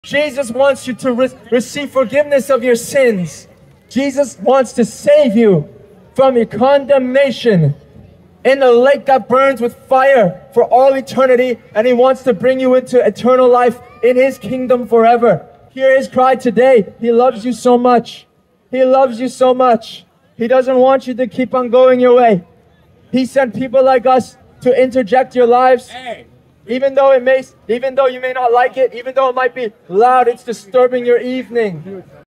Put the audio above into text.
Jesus wants you to receive forgiveness of your sins. Jesus wants to save you from your condemnation in a lake that burns with fire for all eternity, and He wants to bring you into eternal life in His kingdom forever. Hear His cry today. He loves you so much. He loves you so much. He doesn't want you to keep on going your way. He sent people like us to interject your lives. Even though you may not like it, even though it might be loud, it's disturbing your evening.